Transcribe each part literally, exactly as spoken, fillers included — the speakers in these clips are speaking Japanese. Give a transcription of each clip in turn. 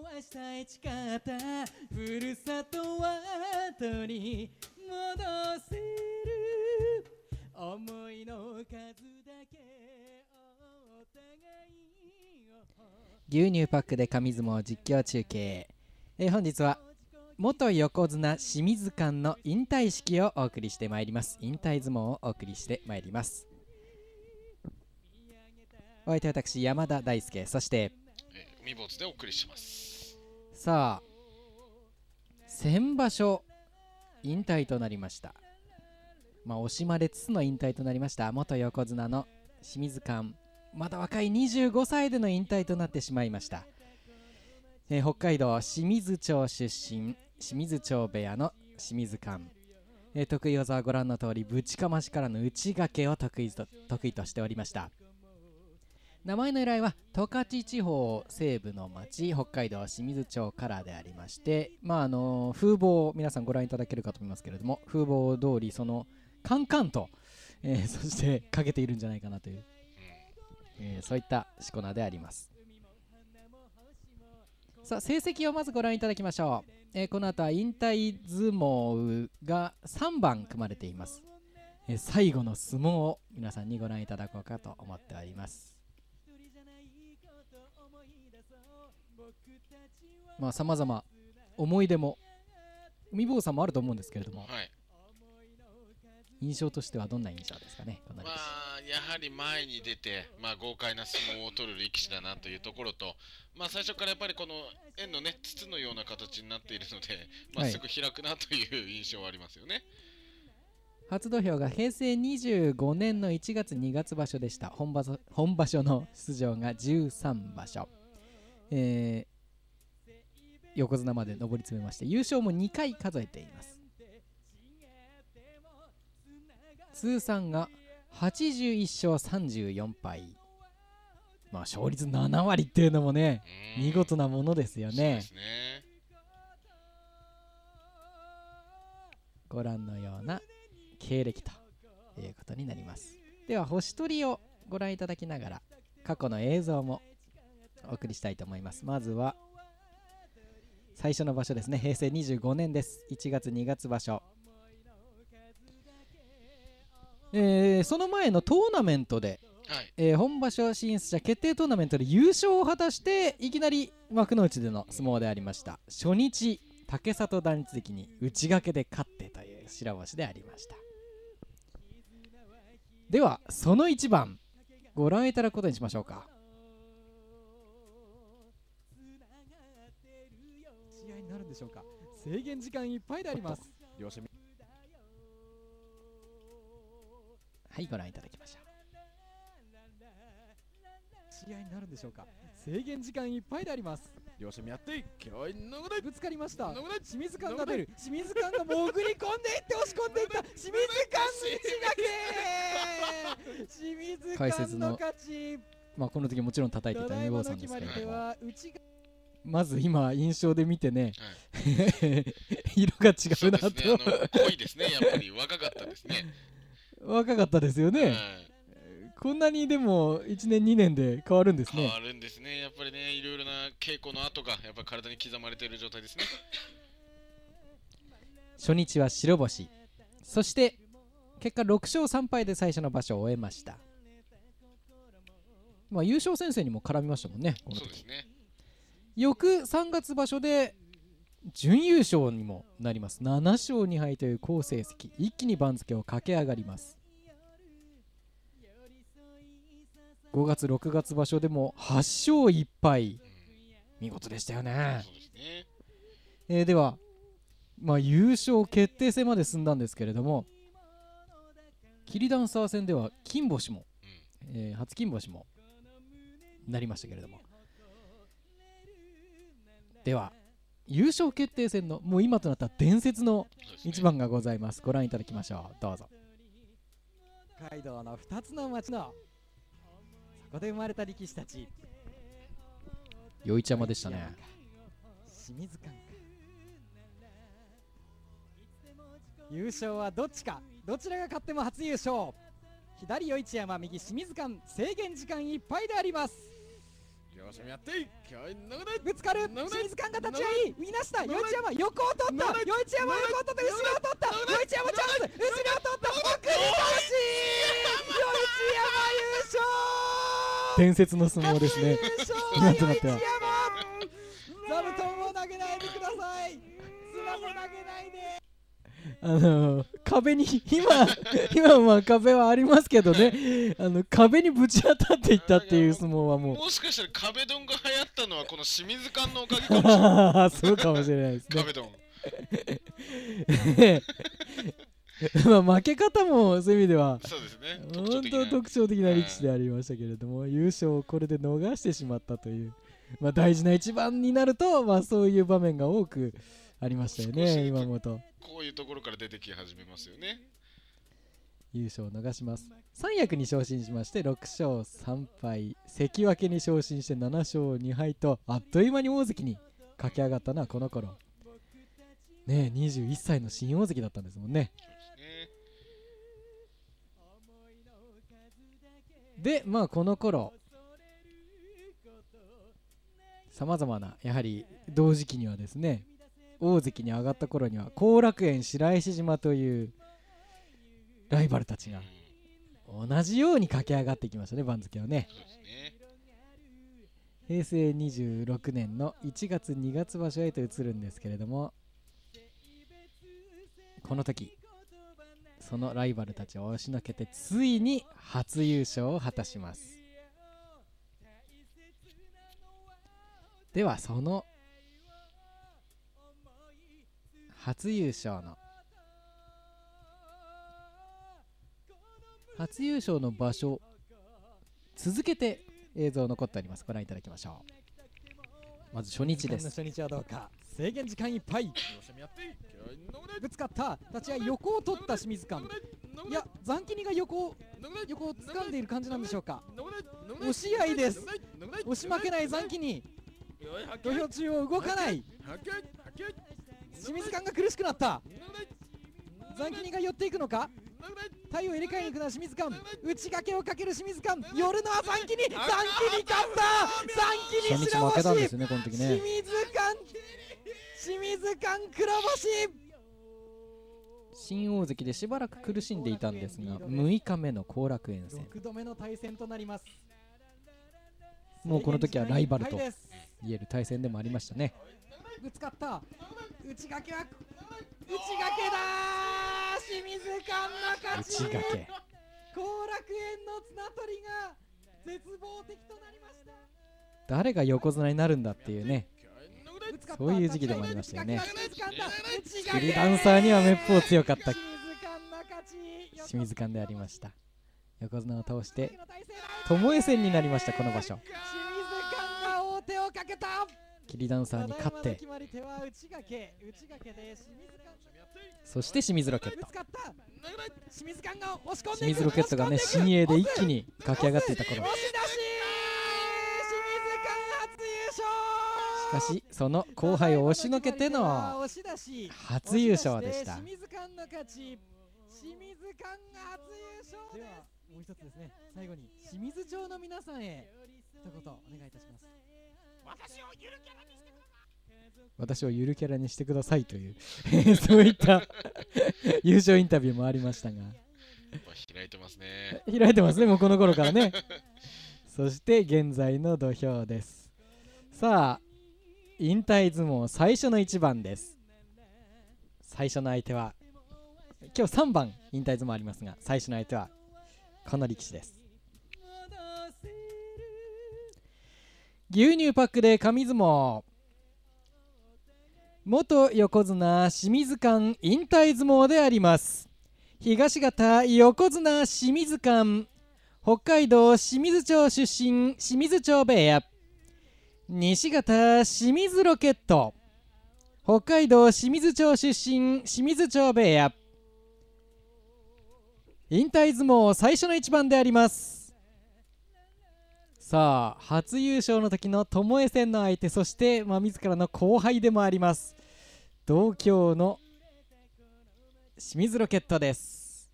壊した生き方、ふるさとは後に戻せる、思いの数だけお互いを。牛乳パックで紙相撲実況中継、えー、本日は元横綱清水館の引退式をお送りしてまいります。引退相撲をお送りしてまいります。お相手は私山田大輔、そして海坊主でお送りします。 さあ先場所引退となりました。まあ惜しまれつつの引退となりました元横綱の清水館、まだ若いにじゅうごさいでの引退となってしまいました。えー、北海道清水町出身、清水町部屋の清水館、えー、得意技はご覧の通りぶちかましからの内掛けを得意と得意としておりました。名前の由来は十勝地方西部の町北海道清水町からでありまして、まああの風貌を皆さんご覧いただけるかと思いますけれども、風貌通りそのカンカンと、えー、そしてかけているんじゃないかなという、えー、そういったしこ名であります。さあ成績をまずご覧いただきましょう。えー、この後は引退相撲がさんばん組まれています。えー、最後の相撲を皆さんにご覧いただこうかと思っております。まあさまざま思い出も海坊さんもあると思うんですけれども、 はい、 印象としてはどんな印象ですかね。 まあやはり前に出て、まあ、豪快な相撲を取る力士だなというところと、まあ、最初からやっぱりこの円のね筒のような形になっているので、まあ、すぐ開くなという印象はありますよね。 はい、初土俵がへいせいにじゅうごねんのいちがつにがつ場所でした。 本場所、本場所の出場がじゅうさんばしょ、えー横綱まで上り詰めまして、優勝もにかい数えています。通算がはちじゅういっしょうさんじゅうよんぱい、まあ勝率ななわりっていうのもね見事なものですよね。そうですね。ご覧のような経歴ということになります。では星取りをご覧いただきながら過去の映像もお送りしたいと思います。まずは最初の場所ですね。へいせいにじゅうごねんです。いちがつにがつ場所、えー、その前のトーナメントで、はい、えー、本場所進出者決定トーナメントで優勝を果たしていきなり幕内での相撲でありました。初日竹里団一関に内掛けで勝ってという白星でありました。ではそのいちばんご覧いただくことにしましょうか。試合になるんでしょうか。制限時間いっぱいであります。両者はい、ご覧いただきましょう。試合になるんでしょうか。制限時間いっぱいであります。両者見合ってぶつかりました。清水館が出る。清水館が潜り込んでいって押し込んでいった。清水館内掛け清水館の勝ち。まあこの時もちろん叩いていた海坊さんですけれども、まず今印象で見てね、はい、色が違うなと。 濃いですね。やっぱり若かったですね。 若かったですよね。はい、こんなにでもいちねんにねんで変わるんですね。 変わるんですね。やっぱりね、いろいろな稽古の跡がやっぱり体に刻まれている状態ですね。 初日は白星、そして結果ろくしょうさんぱいで最初の場所を終えました。まあ優勝戦線にも絡みましたもんね、この時。そうですね。翌さんがつ場所で準優勝にもなります。ななしょうにはいという好成績、一気に番付を駆け上がります。ごがつろくがつ場所でもはっしょういっぱい、見事でしたよね。そうですね。えー、では、まあ、優勝決定戦まで進んだんですけれども、桐ダンサー戦では金星も、うん、えー、初金星もなりましたけれども、では優勝決定戦のもう今となった伝説の一番がございます。ご覧いただきましょう。どうぞ。北海道のふたつの町のそこで生まれた力士たち。余市山でしたね。清水館か。優勝はどっちか、どちらが勝っても初優勝。左余市山、右清水館、制限時間いっぱいであります。両ぶつかる清水館が立ち会いいなした余一山横を取った余一山横を取って後ろを取った余一山チャンス後ろを取った奥に倒し余一山優勝伝説の相撲ですね今となっては座布団を投げないでくださいスマホ投げないであの壁に今今は壁はありますけどねあの壁にぶち当たっていったっていう相撲はもうもしかしたら壁ドンが流行ったのはこの清水館のおかげかもしれないそうかもしれないですね壁ドンまあ負け方もそういう意味ではそうですね本当特徴的な力士でありましたけれども優勝をこれで逃してしまったというまあ大事な一番になるとまあそういう場面が多くありましたよね今本こういうところから出てき始めますよね優勝を逃します三役に昇進しましてろく勝さん敗関脇に昇進してなな勝に敗とあっという間に大関に駆け上がったのはこの頃ねえにじゅういっさいの新大関だったんですもんねでまあこの頃さまざまなやはり同時期にはですね大関に上がった頃には後楽園白石島というライバルたちが同じように駆け上がってきましたね番付をねへいせいにじゅうろくねんのいちがつにがつ場所へと移るんですけれどもこの時そのライバルたちを押しのけてついに初優勝を果たしますではその初優勝の初優勝の場所続けて映像残っておりますご覧いただきましょうまず初日です初日はどうか制限時間いっぱいぶつかった立ち合い横を取った清水館いや残機が横を横を掴んでいる感じなんでしょうか押し合いです押し負けない残機に土俵中央動かない清水館が苦しくなった残機が寄っていくのか体を入れ替えに行くのは清水館内掛けをかける清水館寄るのは残機に残機に勝った残機に白星負けたんですねこの時ね清水館清水館黒星新大関でしばらく苦しんでいたんですがむいかめの後楽園戦ろくどめの対戦となりますもうこの時はライバルと言える対戦でもありましたねぶつかった内掛けは内掛けだ清水館の勝ち内掛け後楽園の綱取りが絶望的となりました誰が横綱になるんだっていうねそういう時期でもありましたよねスリーダンサーにはめっぽう強かった清水館でありました横綱を倒して巴戦になりましたこの場所清水館が王手をかけたキリダンサーに勝ってそして清水ロケット清水ロケットがね新鋭で一気に駆け上がっていた頃しかしその後輩を押しのけての初優勝でした清水館の勝ち清水館が初優勝ではもう一つですね最後に清水町の皆さんへ一言お願いいたします私をゆるキャラにしてください私をゆるキャラにしてくださいというそういった優勝インタビューもありましたが開いてますね開いてますねもうこの頃からねそして現在の土俵ですさあ引退相撲最初の一番です最初の相手は今日さんばん引退相撲ありますが最初の相手はこの力士です牛乳パックで紙相撲元横綱清水館引退相撲であります東方横綱清水館北海道清水町出身清水町部屋西方清水ロケット北海道清水町出身清水町部屋引退相撲最初の一番でありますさあ初優勝の時の巴戦の相手そして、まあ、自らの後輩でもあります同郷の清水ロケットです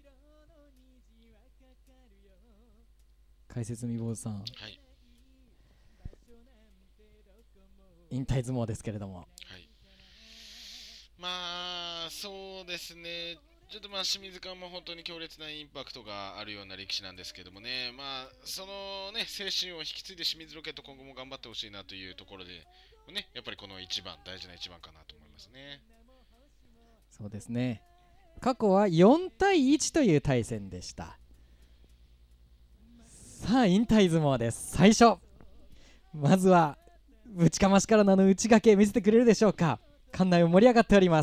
解説未坊主さん、 はい、 引退相撲ですけれども。 はい、まあそうですね、ちょっとまあ清水館も本当に強烈なインパクトがあるような力士なんですけどもね、まあそのね精神を引き継いで清水ロケット今後も頑張ってほしいなというところで、ね、やっぱりこの一番大事な一番かなと思いますね。 そうですね、過去はよんたいいちという対戦でした。さあ引退相撲です。最初まずはぶちかましからのあの内掛け見せてくれるでしょうか。館内も盛り上がっております。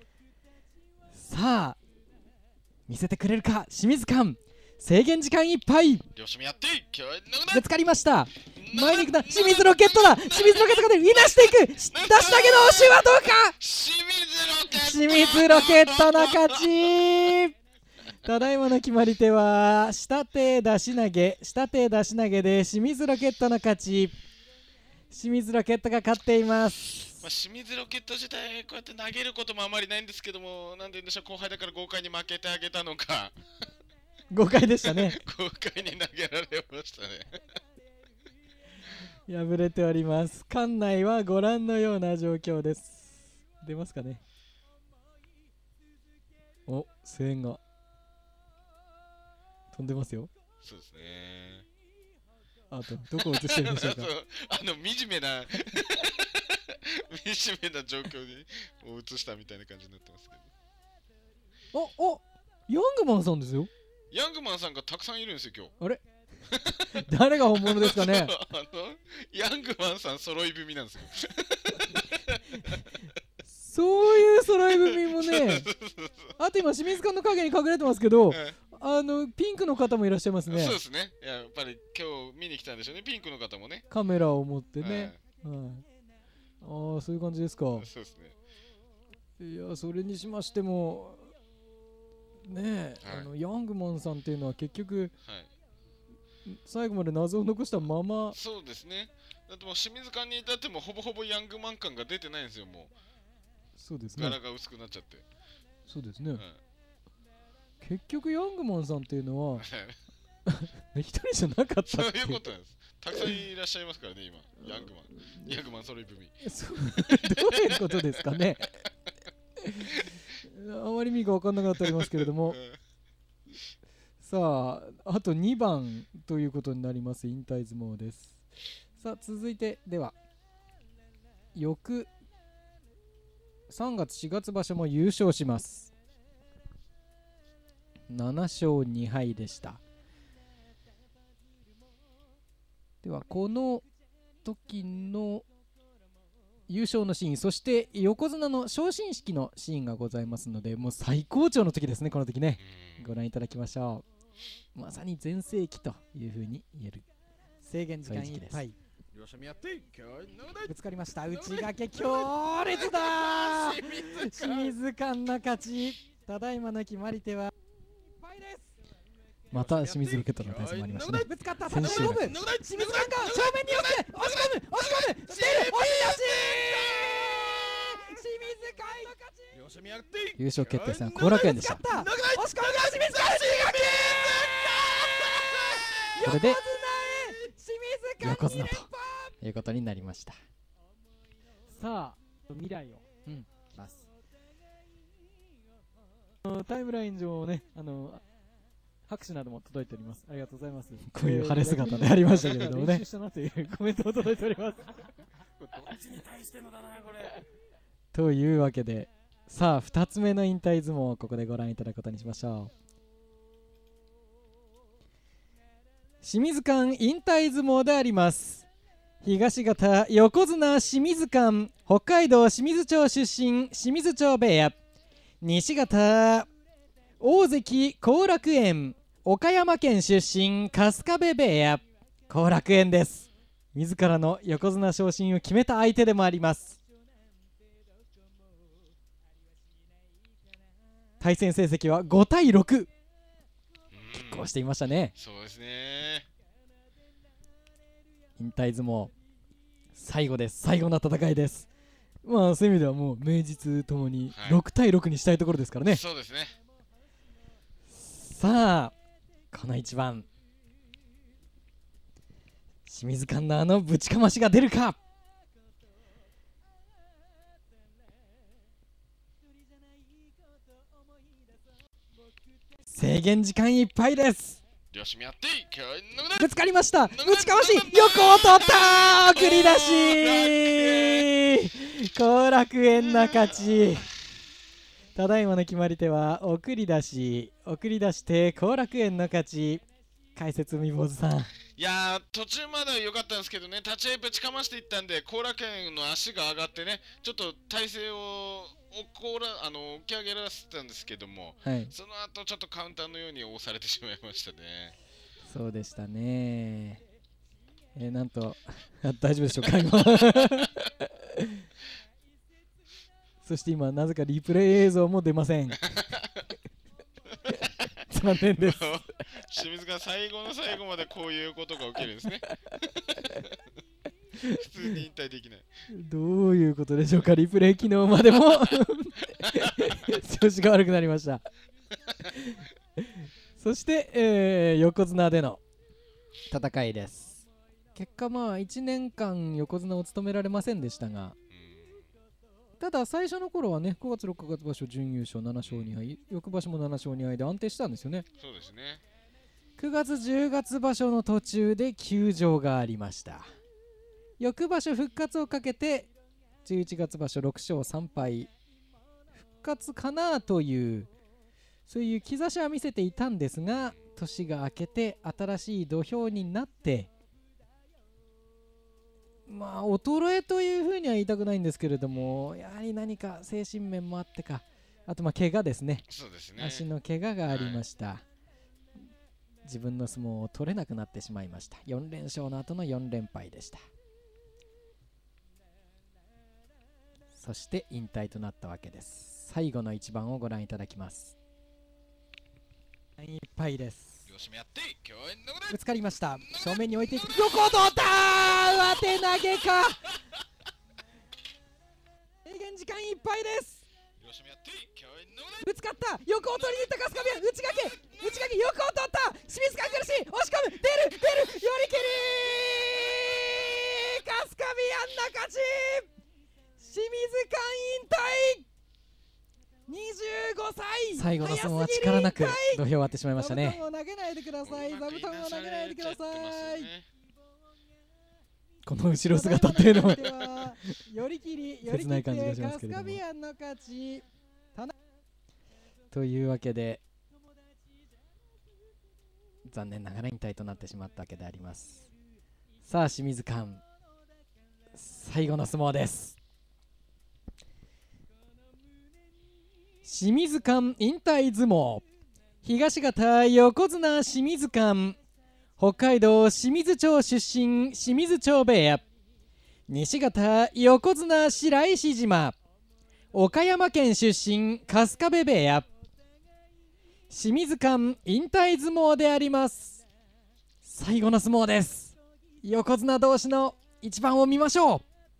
さあ見せてくれるか清水館。制限時間いっぱい。ぶつかりました。前に行くな、清水ロケットだ。清水ロケットが出る、いなしていく、出したけど押しはどうか。清水ロケットの勝ち。ただいまの決まり手は下手出し投げ、下手出し投げで清水ロケットの勝ち。清水ロケットが勝っています。 まあ、清水ロケット自体こうやって投げることもあまりないんですけども、なんて言うんでしょう、後輩だから豪快に負けてあげたのか豪快でしたね豪快に投げられましたね敗れております。館内はご覧のような状況です。出ますかね。お、声援が飛んでますよ。 そうですね。 あとどこを映してるんでしょうかあの惨めな惨めな状況に映したみたいな感じになってますけど。おおヤングマンさんですよ。 ヤングマンさんがたくさんいるんですよ今日。 あれ誰が本物ですかねあのヤングマンさん揃い踏みなんですよそういう揃い踏みもねあと今清水館の影に隠れてますけど、あのピンクの方もいらっしゃいますね。 そうですね。やっぱり今日見に来たんでしょうね、ピンクの方もね。 カメラを持ってね、 はいはい、ああそういう感じですか。 そうですね。いやそれにしましてもねえ、はい、あのヤングマンさんっていうのは結局、はい、最後まで謎を残したまま。 そうですね。だってもう清水館に至ってもほぼほぼヤングマン感が出てないんですよ。もうそうですね、 柄が薄くなっちゃって。 そうですね、はい、結局ヤングマンさんっていうのは一人じゃなかったってそういうことなんです。たくさんいらっしゃいますからね今ヤングマンヤングマン揃い踏みどういうことですかねあまり意味が分かんなくなっておりますけれどもさああとにばんということになります引退相撲です。さあ続いてでは翌さんがつしがつ場所も優勝します。ななしょうにはいでした。ではこの時の優勝のシーン、そして横綱の昇進式のシーンがございますので、もう最高潮の時ですね。この時ねご覧いただきましょう。まさに全盛期というふうに言える。 制限時間いっぱい。ぶつかりました。内掛け強烈だ清水館の勝ち。ただいまの決まり手はまた清水ロケットの対戦もありましたね。 ぶつかった先週清水館が正面に寄って押し込む押し込むしてる押し出し清水館の勝ち。 優勝決定戦は後楽園でした。 押し込むが清水館これで横綱ということになりました。 さあ未来を、 うん、ますタイムライン上ね、あの拍手なども届いております。ありがとうございます。こういう晴れ姿でありましたけれどもね、練習したなというコメントも届いておりますというわけで、さあふたつめの引退相撲をここでご覧いただくことにしましょう。清水館引退相撲であります。東方横綱清水館、北海道清水町出身清水町部屋。西方大関後楽園、岡山県出身春日部部屋。後楽園です。自らの横綱昇進を決めた相手でもあります。対戦成績はごたいろく、拮抗していましたね。 そうですね。 引退相撲最後です。最後の戦いです。まあそういう意味ではもう名実ともにろくたいろくにしたいところですからね、はい、 そうですね。 さあこの一番清水館のあのぶちかましが出るか。 限時間いっぱいです。 両者やっていいぶつかりました。ぶちかまし横を取った送り出し後楽園の勝ち。ただいまの決まり手は送り出し送り出して後楽園の勝ち。解説み坊主さん、 いやー途中までは良かったんですけどね、立ち合いぶちかましていったんで後楽園の足が上がってね、ちょっと体勢をこらあの起き上げらせたんですけども、 はい、 その後ちょっとカウンターのように押されてしまいましたね。 そうでしたね。えー、なんと大丈夫でしょうか今そして今なぜかリプレイ映像も出ません残念です清水が最後の最後までこういうことが起きるんですね普通に引退できない。 どういうことでしょうか。リプレイ機能までも調子が悪くなりましたそして、えー、横綱での戦いです。結果まあいちねんかん横綱を務められませんでしたが、ただ最初の頃はねごがつろくがつ場所準優勝ななしょうにはい翌場所もななしょうにはいで安定したんですよね。 そうですね。 くがつじゅうがつ場所の途中で休場がありました。翌場所復活をかけてじゅういちがつ場所ろくしょうさんぱい復活かなというそういう兆しは見せていたんですが、年が明けて新しい土俵になってまあ衰えというふうには言いたくないんですけれども、やはり何か精神面もあってか、あとまあ怪我ですね。 そうですね。 足の怪我がありました、はい、自分の相撲を取れなくなってしまいました。よんれん勝の後のよんれんぱいでした。そして引退となったわけです。最後の一番をご覧いただきます。いっぱいです。ぶつかりました。正面に置いていく、横を取ったー、上手投げか制限時間いっぱいです。ぶつかった、横を取りに行った春日部屋、内掛け内掛け、横を取った、清水が苦しい、押し込む、出る出る、寄り切り春日部屋の勝ち。清水館引退にじゅうごさい。最後の相撲は力なく土俵を割ってしまいましたね。座布団を投げないでください。座布団を投げないでください。この後ろ姿っていうのも寄り切り、切ない感じがしますけれども。春日部屋の勝ちというわけで残念ながら引退となってしまったわけであります。さあ清水館最後の相撲です。清水館引退相撲、東方横綱清水館、北海道清水町出身清水町部屋、西方横綱白石島、岡山県出身春日部部屋、清水館引退相撲であります。最後の相撲です。横綱同士の一番を見ましょう。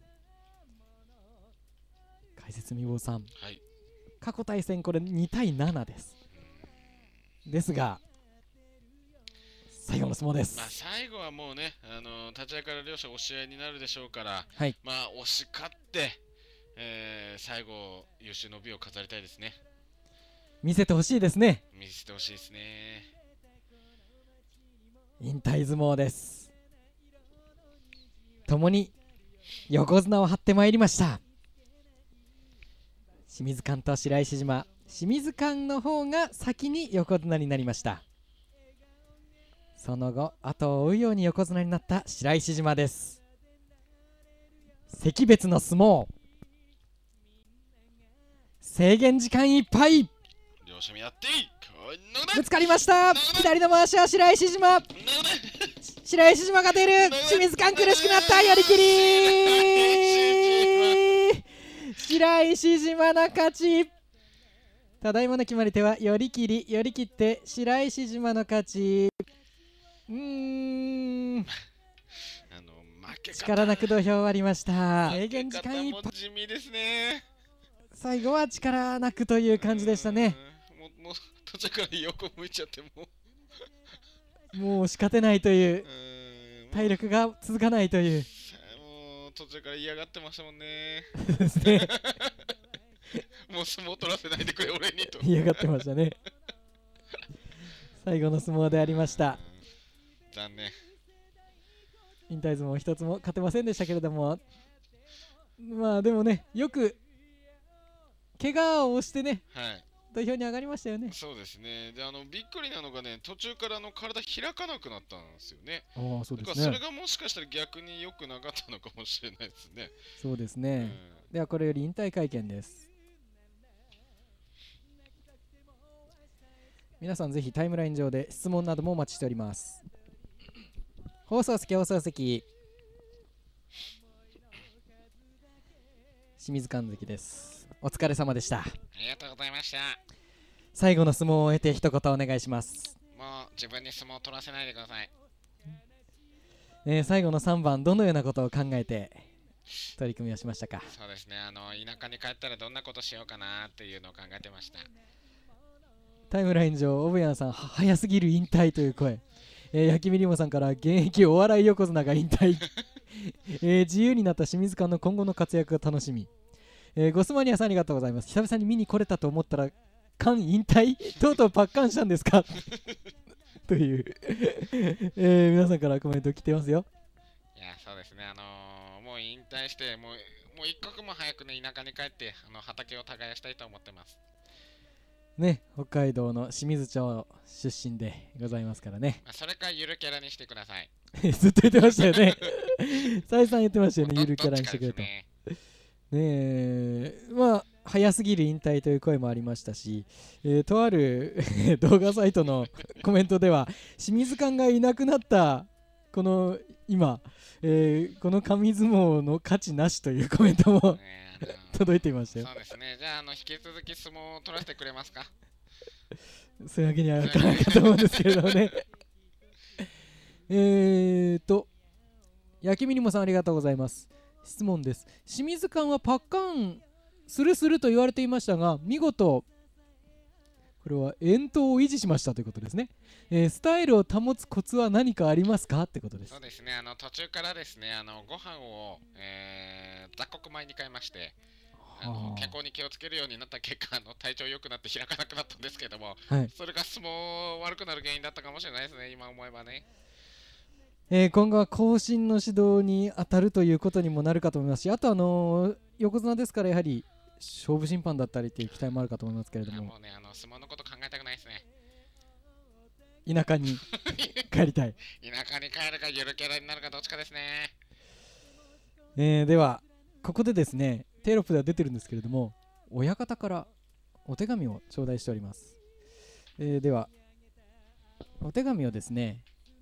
解説みぼうさん、はい、過去対戦これにたいななです。ですが最後の相撲です。 まあ最後はもうね、あのー、立ち合いから両者押し合いになるでしょうから、 はい、 まあ押し勝って、えー、最後優秀の美を飾りたいですね。 見せてほしいですね。 見せてほしいですね。 引退相撲です。共に横綱を張ってまいりました。清水館と白石島、清水館の方が先に横綱になりました。その後後を追うように横綱になった白石島です。惜別の相撲、制限時間いっぱい、ぶつかりました。左の回しは白石島、白石島が出る、清水館苦しくなった、寄り切り白石島の勝ち。ただいまの決まり手は寄り切り、寄り切って白石島の勝ち。うーんあの負け力なく土俵終わりました。制限時間いっぱい、 地味ですね。 最後は力なくという感じでしたね。 もう、もう途中から横向いちゃってもうもう仕方ないという、体力が続かないという、 もう途中から嫌がってましたもんねですねもう相撲取らせないでくれ俺にと嫌がってましたね最後の相撲でありました。 残念。 引退相撲一つも勝てませんでしたけれども、まあでもね、よく怪我をしてね、 はい、 土俵に上がりましたよね。 そうですね。で、あのびっくりなのがね、途中からあの体開かなくなったんですよね。 ああ、そうですね。 だからそれがもしかしたら逆に良くなかったのかもしれないですね。 そうですね。うん、ではこれより引退会見です。皆さんぜひタイムライン上で質問などもお待ちしております。放送席放送席、清水神関です。お疲れ様でした。 ありがとうございました。 最後の相撲を終えて一言お願いします。 もう自分に相撲を取らせないでください。 えー、最後のさんばん、どのようなことを考えて取り組みをしましたか？ そうですね、あの田舎に帰ったらどんなことしようかなっていうのを考えてました。 タイムライン上、オブヤンさん、早すぎる引退という声。えー、焼きみりもさんから現役お笑い横綱が引退、えー、自由になった清水館の今後の活躍が楽しみ。えー、ゴスマニアさんありがとうございます。久々に見に来れたと思ったら館引退とうとうパッカンしたんですかという、えー、皆さんからコメント来てますよ。 いや、そうですね、あのー、もう引退してもう、もう一刻も早くね、田舎に帰ってあの畑を耕したいと思ってますね。北海道の清水町出身でございますからね。 それかゆるキャラにしてください。 ずっと言ってましたよね。再三言ってましたよね、ゆるキャラにしてくれと。ねえ、まあ早すぎる引退という声もありましたし、えー、とある動画サイトのコメントでは、清水館がいなくなったこの今、えー、この紙相撲の価値なしというコメントも、ね、届いていましたよ。 そうですね。じゃあ、あの引き続き相撲を取らせてくれますか？ そういうわけにはいかないかと思うんですけれどもね。えーと焼きみにもさんありがとうございます。質問です。清水館はパッカンするすると言われていましたが、見事これは遠投を維持しましたということですね。えー、スタイルを保つコツは何かありますかってことです。 そうですね、あの途中からですね、あのご飯を、えー、雑穀米に変えまして、あの健康に気をつけるようになった結果、あの体調良くなって開かなくなったんですけども、はい、それが相撲悪くなる原因だったかもしれないですね、今思えばね。 えー、今後は後進の指導に当たるということにもなるかと思いますし、あと、あのー、横綱ですからやはり勝負審判だったりという期待もあるかと思いますけれども、 もうね、あの相撲のこと考えたくないですね。 田舎に帰りたい。 田舎に帰るかゆるキャラになるかどっちかですね。 えー、ではここでですね、テロップでは出てるんですけれども、親方からお手紙を頂戴しております。えー、ではお手紙をですね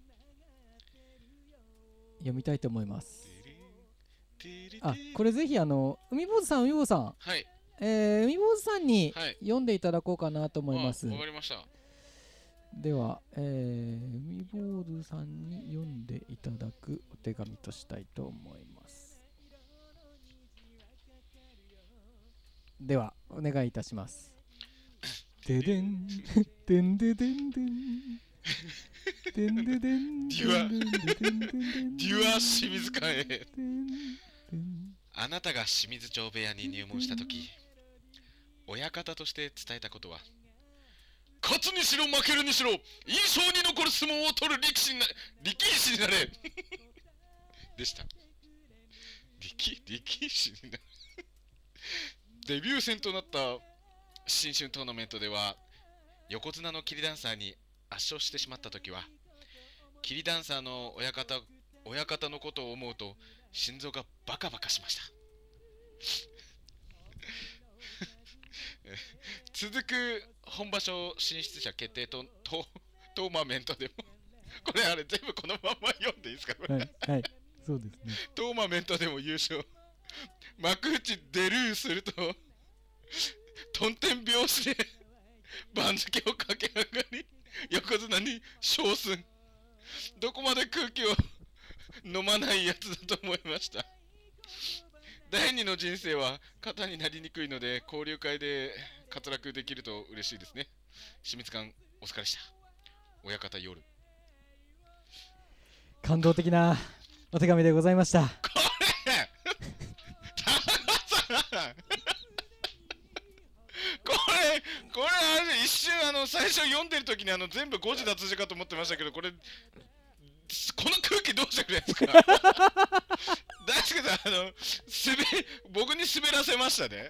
読みたいと思います。あ、これぜひあの海坊主さん、海坊主さん、 はい、 えー、海坊主さんに読んでいただこうかなと思います。 わかりました。 では、えー、海坊主さんに読んでいただくお手紙としたいと思います。ではお願いいたします。ででんでんででんでんでんででんデュアデュア清水館へ。あなたが清水町部屋に入門したとき、親方として伝えたことは、勝つにしろ負けるにしろ印象に残る相撲を取る力士にな力士になれでした。力力士になるデビュー戦となった新春トーナメントでは、横綱の桐ダンサーに圧勝してしまったときは、桐ダンサーの親方親方のことを思うと心臓がバカバカしました続く本場所進出者決定トトーナメントでもこれあれ全部このまま読んでいいですか？ はい、はい、そうですね。 トーナメントでも優勝、幕内出るーするととんてん拍子で番付を駆け上がり横綱に昇進。どこまで空気を飲まないやつだと思いました。だいにの人生は肩になりにくいので、交流会で滑落できると嬉しいですね。清水館お疲れでした。親方夜。 感動的なお手紙でございました。これ田中さんこれこれあれ一瞬あの最初書読んでる時にあの全部誤字脱字かと思ってましたけど、これこの空気どうしてくれるんですか。大輔さん、あの滑僕に滑らせましたね。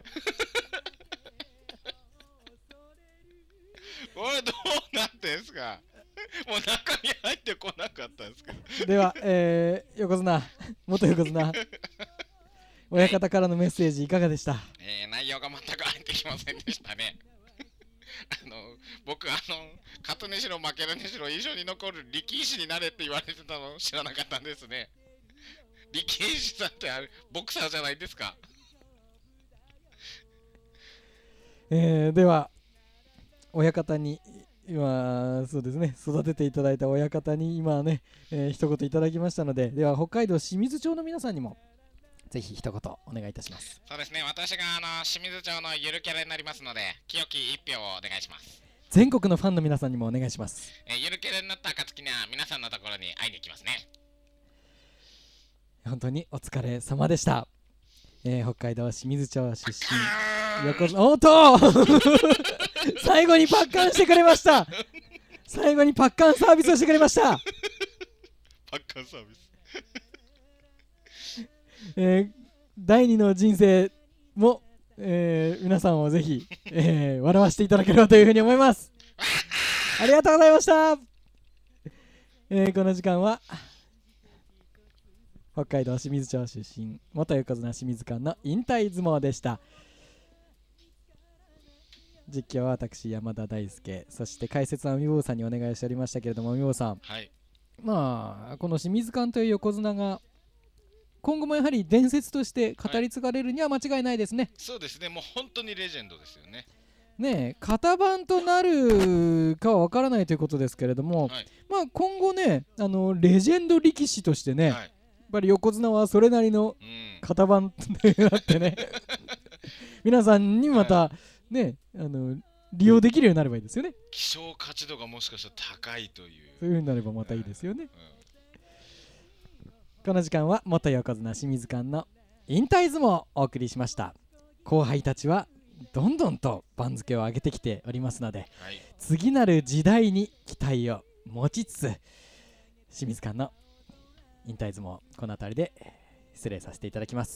これどうなってんすか。もう中に入ってこなかったんですけど。 では、えー、横綱元横綱親方からのメッセージいかがでした？ えー、内容が全く入ってきませんでしたね。あの僕あの勝つにしろ負けるにしろ印象に残る力士になれって言われてたの知らなかったんですね。力士さんってあれボクサーじゃないですか。 えー、では親方に今そうですね育てていただいた親方に今ね、えー、一言いただきましたので、では北海道清水町の皆さんにもぜひ一言お願いいたします。 そうですね、私があの清水町のゆるキャラになりますので、清き一票をお願いします。 全国のファンの皆さんにもお願いします。 えー、ゆるキャラになった暁には皆さんのところに会いに行きますね。 本当にお疲れ様でした。えー、北海道清水町出身横綱、おっと最後にパッカンしてくれました。最後にパッカンサービスをしてくれました。 パッカンサービス。 えー、第二の人生も、えー、皆さんをぜひ、えー、笑わせていただければというふうに思います。ありがとうございました。えー、この時間は北海道清水町出身元横綱清水館の引退相撲でした。実況は私山田大輔、そして解説は海坊さんにお願いしておりましたけれども、海坊さん、 はい、 まあこの清水館という横綱が今後もやはり伝説として語り継がれるには間違いないですね。 はい、そうですね、もう本当にレジェンドですよね。 ねえ、型番となるかは分からないということですけれども、はい、まあ今後ね、あのレジェンド力士としてね、はい、やっぱり横綱はそれなりの型番となってね、皆さんにまた、はい、ね、あの利用できるようになればいいですよね。 希少価値度がもしかしたら高いという、 そういう風になればまたいいですよね。この時間は元横綱清水館の引退相撲をお送りしました。後輩たちはどんどんと番付を上げてきておりますので、はい、次なる時代に期待を持ちつつ清水館の引退相撲この辺りで失礼させていただきます。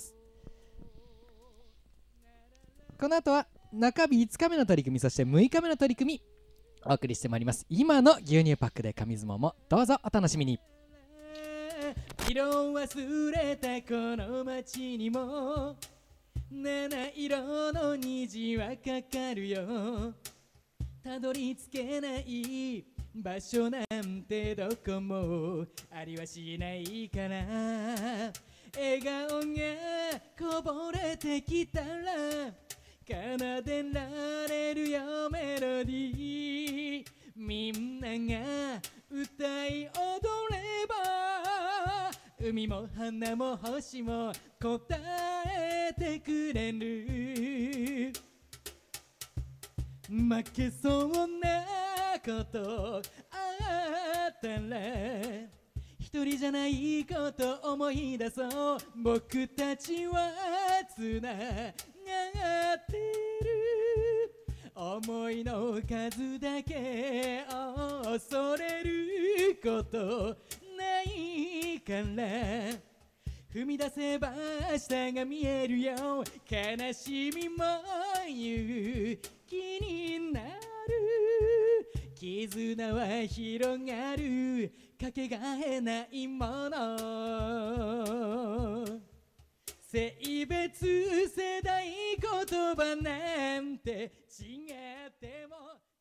この後は中日いつかめの取り組み、そしてむいかめの取り組みお送りしてまいります。今の牛乳パックで紙相撲もどうぞお楽しみに。色忘れたこの街にも七色の虹はかかるよ。たどり着けない場所なんてどこもありはしないから、笑顔がこぼれてきたら奏でられるよメロディー。みんなが歌い踊れば海も花も星も答えてくれる。負けそうなことあったら一人じゃないこと思い出そう。僕たちはつながってる。思いの数だけ恐れることないから踏み出せば明日が見えるよ。悲しみも勇気になる。絆は広がるかけがえないもの。性別世代言葉なんて違っても